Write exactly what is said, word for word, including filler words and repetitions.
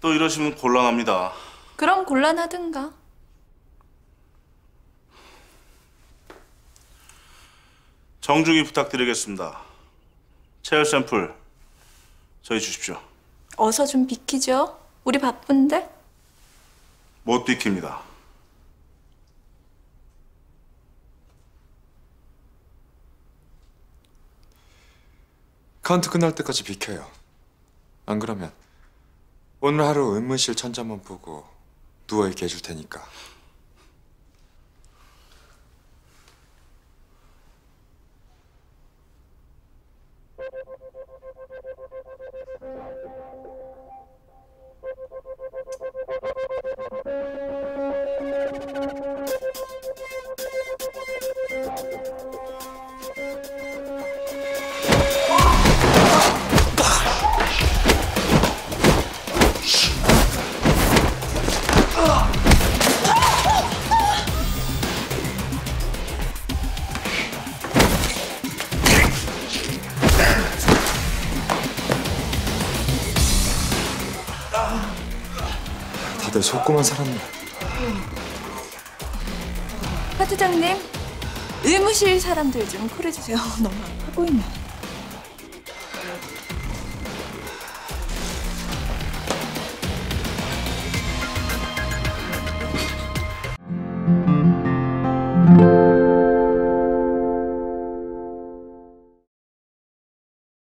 또 이러시면 곤란합니다. 그럼 곤란하든가. 정중히 부탁드리겠습니다. 체열 샘플 저희 주십시오. 어서 좀 비키죠. 우리 바쁜데. 못 비킵니다. 카운트 끝날 때까지 비켜요. 안 그러면 오늘 하루 의무실 천장만 보고 누워있게 해줄 테니까. 다들 속고만 살았네. 파트장님, 의무실 사람들 좀 콜해주세요. 너무 아파 보이네.